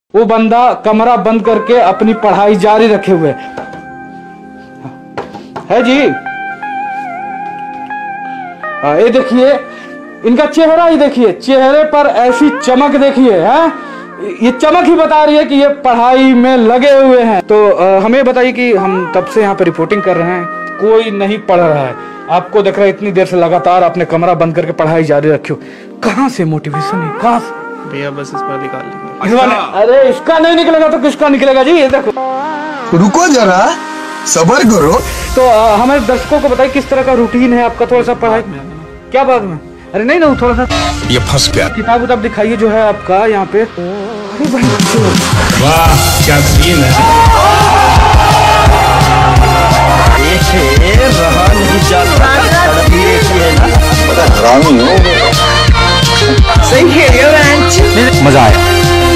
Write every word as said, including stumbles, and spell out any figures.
वो बंदा कमरा बंद करके अपनी पढ़ाई जारी रखे हुए है जी। आ, ये देखिए इनका चेहरा ही देखिए, चेहरे पर ऐसी चमक देखिए है, ये चमक ही बता रही है कि ये पढ़ाई में लगे हुए हैं। तो आ, हमें बताइए कि हम तब से यहाँ पे रिपोर्टिंग कर रहे हैं, कोई नहीं पढ़ रहा है। आपको देख रहा है इतनी देर से लगातार आपने कमरा बंद करके पढ़ाई जारी रखी हो, कहाँ से मोटिवेशन है, कहाँ से? भैया बस इस बार निकाल लेंगे। इस बार अरे इसका नहीं निकलेगा तो किसका निकलेगा जी? ये देखो, रुको जरा सबर करो। तो आ, हमारे दर्शकों को बताइए किस तरह का रूटीन है आपका, थोड़ा सा पढ़ाई क्या बात में? अरे नहीं ना, थोड़ा सा ये फंस गया। किताब उताब दिखाइए जो है आपका यहाँ पे। वाह क्या सीन है। रहा नहीं जाता हरामी हो। सही खेल रहे हो। मजा आया।